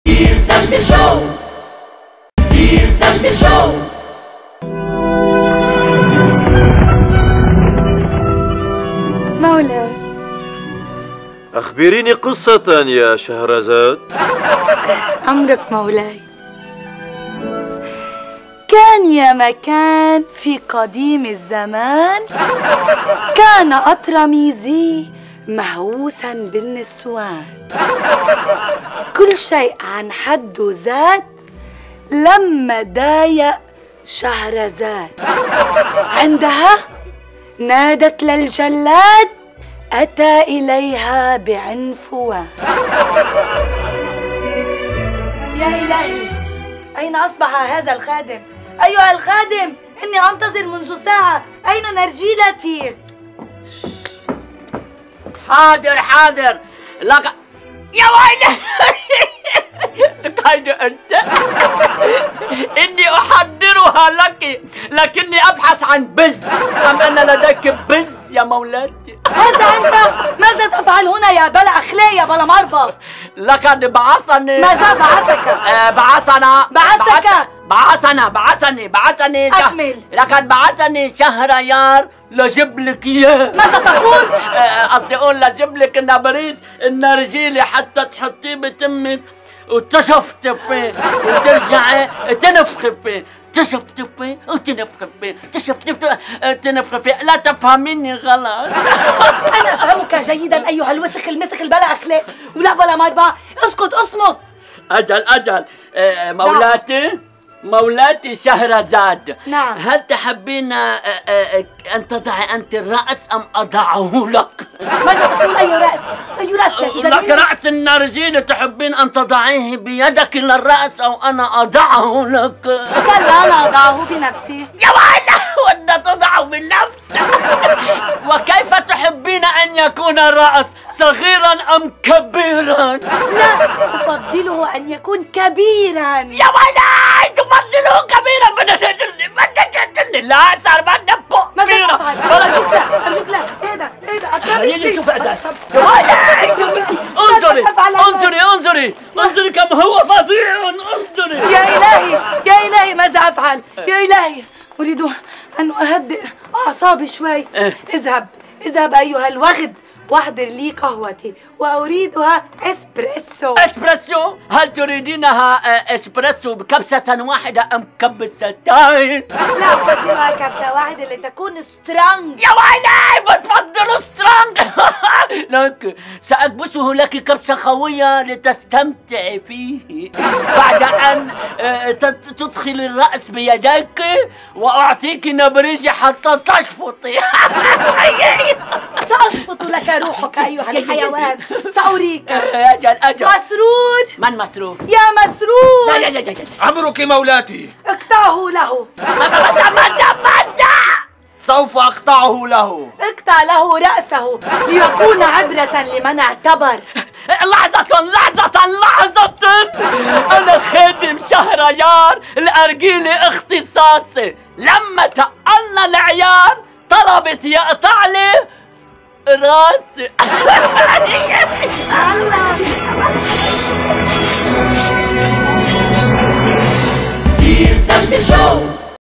دير سلبي شو، دير سلبي شو. مولاي، أخبريني قصة يا شهرزاد. أمرك مولاي. كان يا مكان في قديم الزمان، كان أطرميزي مهووسا بالنسوان، كل شيء عن حده زاد لما ضايق شهرزاد. عندها نادت للجلاد، أتى إليها بعنفوان. يا إلهي، أين أصبح هذا الخادم؟ أيها الخادم، إني أنتظر منذ ساعة، أين نرجيلتي؟ حاضر حاضر. لك يا ويلي لك هيدا أنت. إني أحضرها لك لكني أبحث عن بز. أم أن لديك بز يا مولاتي؟ ماذا أنت؟ ماذا تفعل هنا يا بلا أخلاء يا بلا مربى؟ لقد بعثني. ماذا بعثك؟ بعثني أكمل. لقد بعثني شهريار لجيب لك اياه. ماذا تقول؟ قصدي اقول لجيب لك النبريز النرجيلي حتى تحطيه بتمك وتشفطفي وترجعي تنفخفي، تشفطفي وتنفخفي، تنفخفي. لا تفهميني غلط. أنا أفهمك جيدا أيها الوسخ المسخ البلا أخلاق ولا بلا مربى. اسكت اصمت. أجل مولاتي شهرزاد. نعم. هل تحبين أن تضعي أنت الرأس أم أضعه لك؟ ماذا تقول؟ أي رأس؟ أي رأس لا تجنني؟ لك رأس النرجيل، تحبين أن تضعيه بيدك للرأس أو أنا أضعه لك؟ كلا، أنا أضعه بنفسي. يا ويلي، وأنت تضعه بنفسك. وكيف تحبين أن يكون الرأس، صغيرا أم كبيرا؟ لا، أفضله أن يكون كبيرا. يا ويلي، تفضله كبيرا. بدك تقتلني. لا صار بدنا فوق. ماذا تفعل؟ أرجوك لا. خليني شوف أداء. انظري كم هو فظيع. انظري. يا إلهي، ماذا أفعل؟ يا إلهي، أريد أن أهدئ أعصابي شوي. اذهب أيها الوغد واحضر لي قهوتي، وأريدها إسبريسو. إسبريسو؟ هل تريدينها إسبريسو بكبسة واحدة أم كبستين؟ لا، أفضلها كبسة واحدة لتكون سترونج. يا ويلي، بتفضل سترونج. لك سأكبسه لك كبسة قوية لتستمتعي فيه بعد أن تدخل الرأس بيديك وأعطيك نبريجي حتى تشفطي. سأشفط لك روحك أيها الحيوان، سأريك. أجل. مسرور. من مسرور؟ يا مسرور. لا. أمرك مولاتي. اقطعه له. ماذا؟ سوف أقطعه له. اقطع له رأسه ليكون عبرة لمن اعتبر. لحظة. أنا خادم شهريار الأرجيلي اختصاصي. لما تقلنا العيار طلبت يقطع لي راسي. دير سلبي شو.